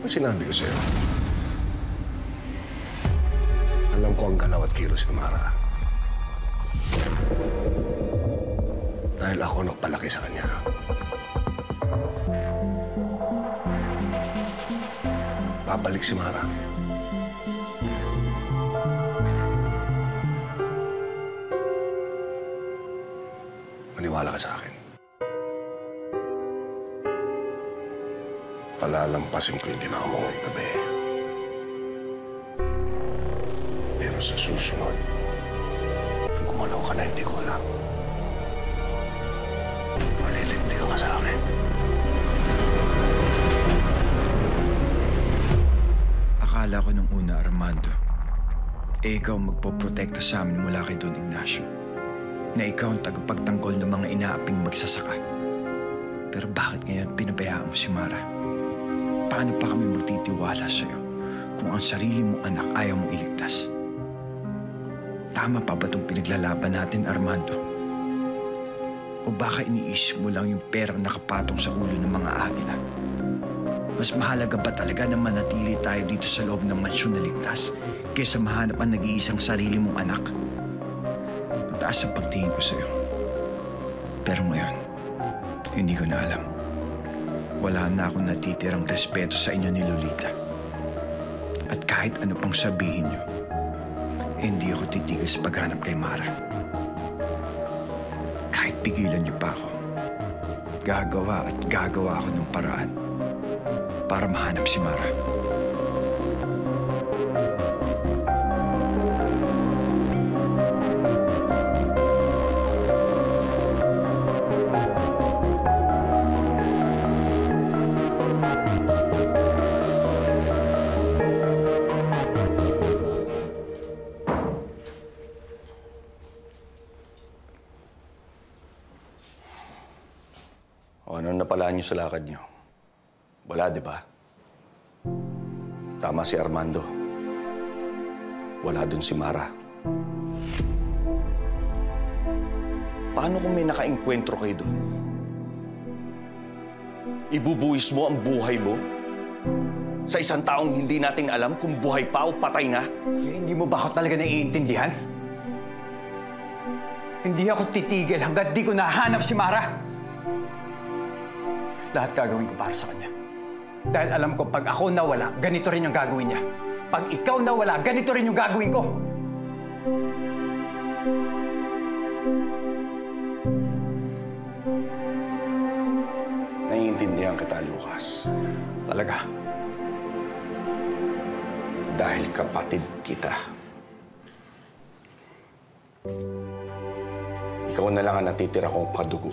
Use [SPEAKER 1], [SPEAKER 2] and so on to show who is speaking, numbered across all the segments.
[SPEAKER 1] ba sinabi ko sa'yo? Alam ko ang galaw at kilos ni Mara. Dahil ako nagpalaki sa kanya. Babalik si Mara. Maniwala ka sa akin. Palalampasin ko yung ginawa mo ngayong gabi. Pero sa susunod, kung gumalaw ka na hindi ko alam, malilintigan ka sa akin.
[SPEAKER 2] Akala ko nung una, Armando, ikaw magpoprotekta sa amin mula kay Don Ignacio. Na ikaw ang tagapagtanggol ng mga inaaping magsasaka. Pero bakit ngayon pinabayaan mo si Mara? Paano pa kami magtitiwala sa'yo kung ang sarili mong anak ayaw mong iligtas? Tama pa ba itong pinaglalaban natin, Armando? O baka iniisip mo lang yung perang nakapatong sa ulo ng mga agila? Mas mahalaga ba talaga na manatili tayo dito sa loob ng mansyon na ligtas kaysa mahanap ang nag-iisang sarili mong anak? Mataas ang pagtingin ko sa'yo. Pero ngayon, hindi ko na alam. Wala na akong natitirang respeto sa inyo ni Lolita. At kahit ano pang sabihin niyo, hindi ako titigil sa paghanap kay Mara. Kahit pigilan niyo pa ako, gagawa at gagawa ako ng paraan para mahanap si Mara.
[SPEAKER 3] O ano napalaan niyo sa lakad niyo? Wala, di ba? Tama si Armando. Wala dun si Mara. Paano kung may naka-enkwentro kayo dun? Ibubuwis mo ang buhay mo sa isang taong hindi natin alam kung buhay pa o patay na?
[SPEAKER 2] Hindi mo ba ako talaga naiintindihan? Hindi ako titigil hanggat di ko nahanap si Mara. Lahat gagawin ko para sa kanya. Dahil alam ko, pag ako nawala, ganito rin yung gagawin niya. Pag ikaw nawala, ganito rin yung gagawin ko.
[SPEAKER 3] Naiintindihan kita, Lucas.
[SPEAKER 2] Talaga?
[SPEAKER 3] Dahil kapatid kita. Ikaw na lang ang natitira kong kadugo.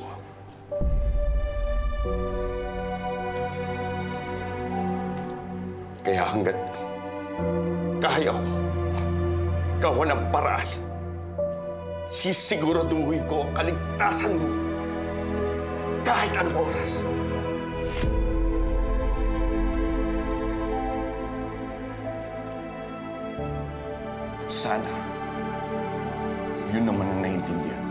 [SPEAKER 3] Kaya hanggat kaya ko gawa ng paraan, sisiguraduhin ko ang kaligtasan mo kahit anong oras. At sana, yun naman ang naiintindihan mo.